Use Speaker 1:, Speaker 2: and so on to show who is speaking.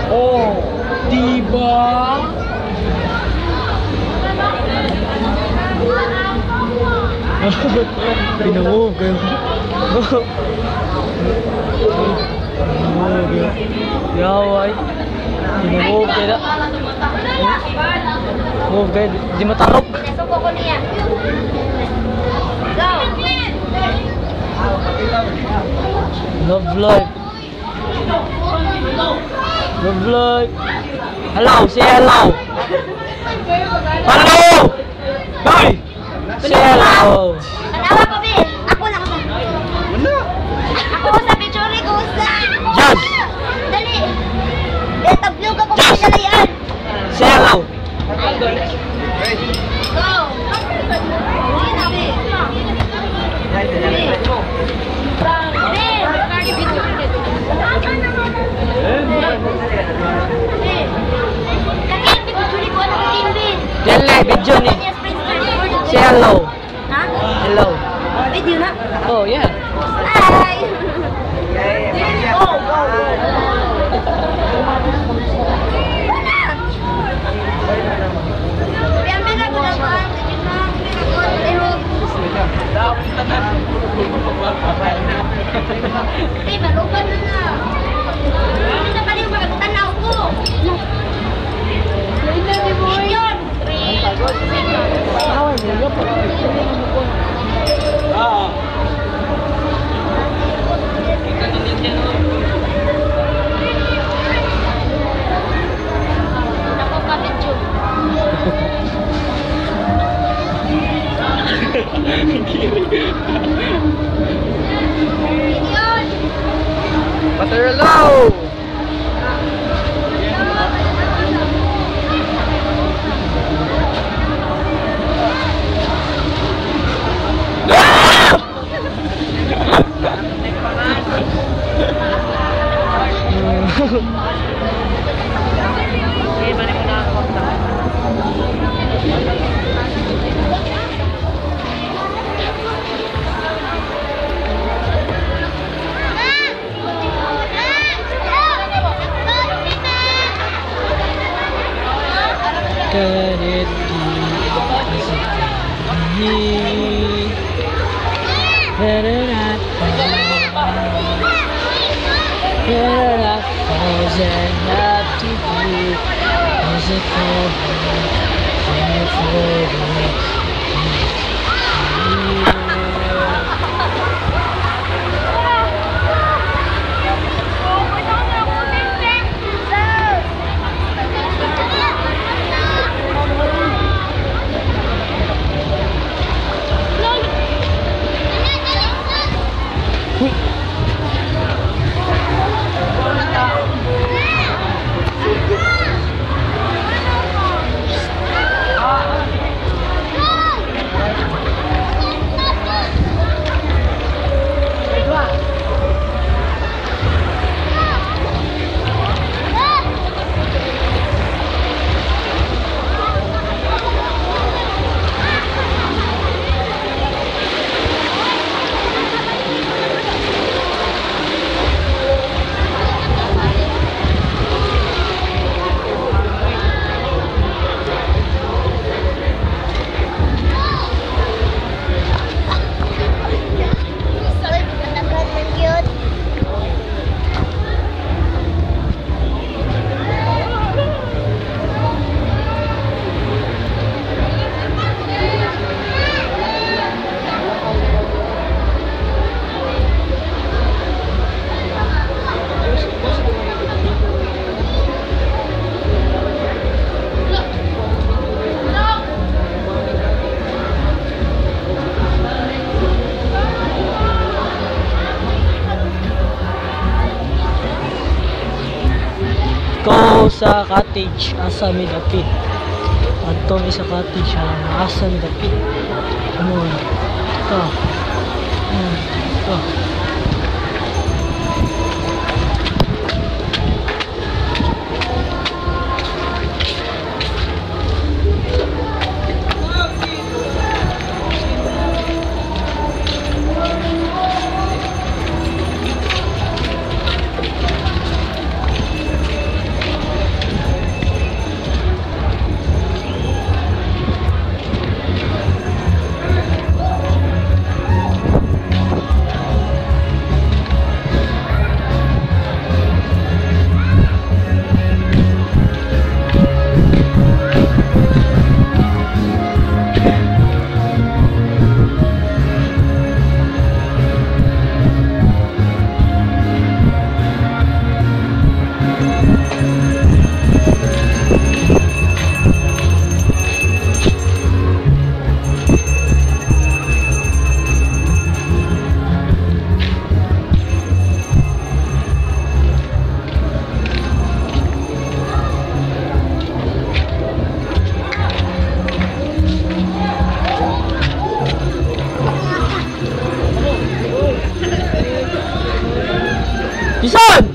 Speaker 1: Oh, diba? Pinamove kayo. Yaway. Pinamove kayo. Move kayo. Di matarok.
Speaker 2: Nasuko ko niya. Go!
Speaker 1: Love life. Love life. Hello, say hello. Hello! Bye! Say hello.
Speaker 2: Tanawa pa, Bin. Ako na ako.
Speaker 1: Wala.
Speaker 2: Ako sa picture ko sa.
Speaker 1: Jazz.
Speaker 2: Dali. Tablog ako sa dalayan.
Speaker 1: Say hello.
Speaker 2: Go!
Speaker 1: Yan lang, video ni. Say hello.
Speaker 2: Ha?
Speaker 1: Hello.
Speaker 2: Video na?
Speaker 1: Oh, yeah.
Speaker 2: Hi! Oh, malupan na na. Hindi na pala yung magtanaw ko. Yun! Ako ka, medyo.
Speaker 1: Butter hello. Sa cottage asa midapit adto sa cottage asa midapit ano ito ito Jason!